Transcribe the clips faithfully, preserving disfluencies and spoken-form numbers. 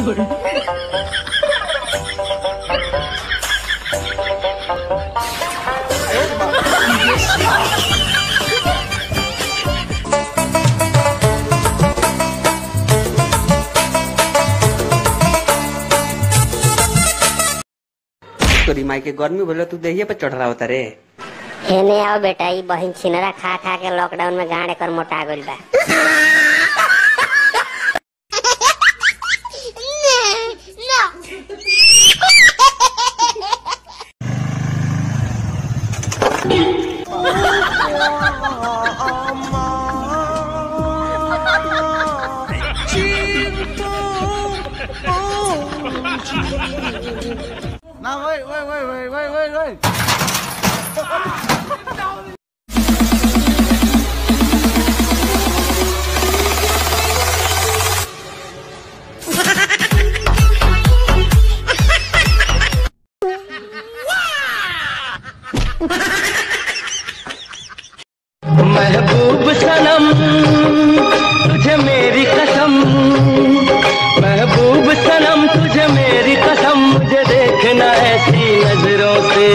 तोरी माई के गर्मी बोले तू दहिया पे चढ़ रहा होता रे। हेने आओ बेटा, ई बहिन छिनरा खा खा के लॉकडाउन में गांड कर मोटा गइल बा। ना वही वही वही वही वही वही वही महबूब सनम तुझे मेरी कसम, महबूब सनम तुझे मेरी कसम, मुझे देखना ऐसी नजरों से।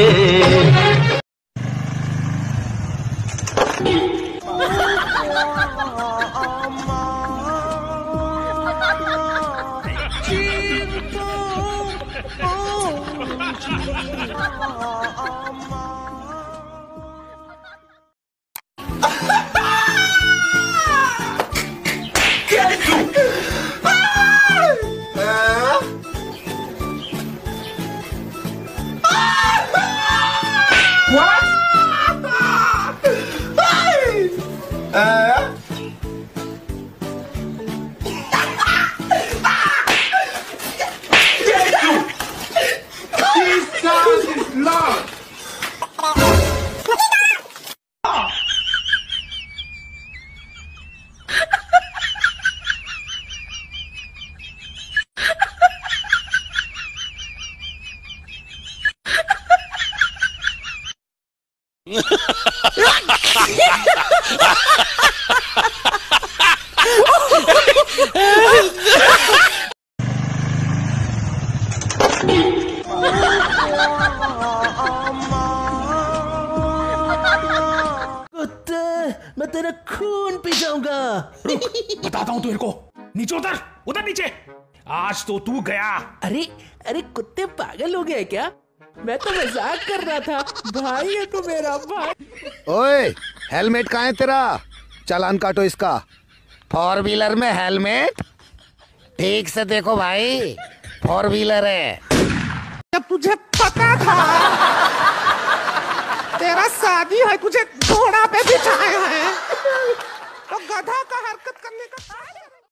What? Uh? This sound is loud. कुत्ते, मैं तेरा खून पी जाऊंगा। बताता हूँ तेरे को, नीचे उतर, उतर नीचे। आज तो तू गया। अरे अरे कुत्ते पागल हो गए क्या? मैं तो मजाक कर रहा था, भाई है तू मेरा भाई। ओए, हेलमेट कहाँ है तेरा? चालान काटो इसका। फोर व्हीलर में हेलमेट? ठीक से देखो भाई, फोर व्हीलर है। जब तुझे पता था तेरा शादी है, तुझे घोड़ा पे बिठाया है।